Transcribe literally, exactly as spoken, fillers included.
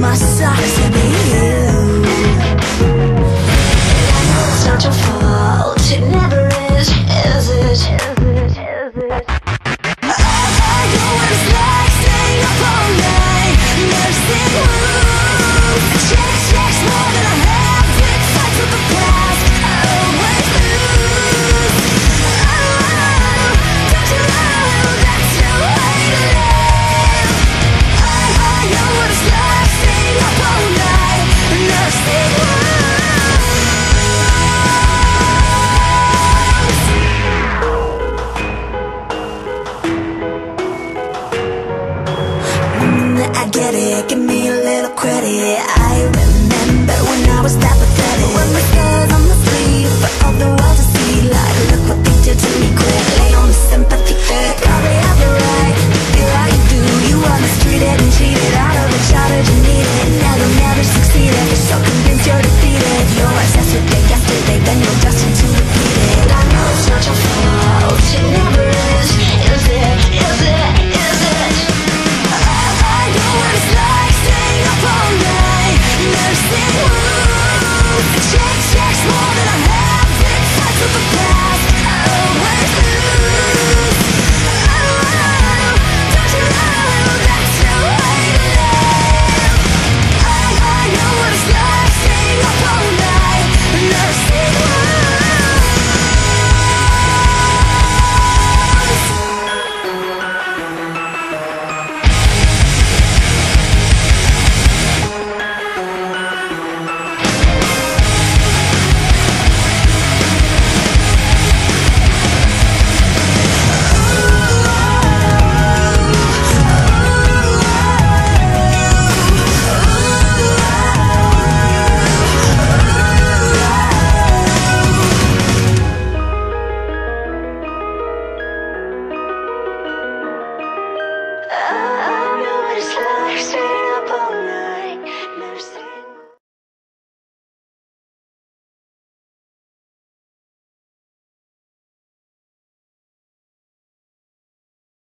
my socks in you. I know it's not your fault, it never is, is it? Is it? Is it? I know what it's like staying up all night, nursing wounds. Checks, checks more than I have, big fights with the past, I always lose. Oh, don't you know that's no way to live? I, I know what it's like staying up all night, nursing wounds. I get it, give me a little credit. I remember when I was that pathetic, when the stars on the street for all the world to see. Like, look what they did to me quick.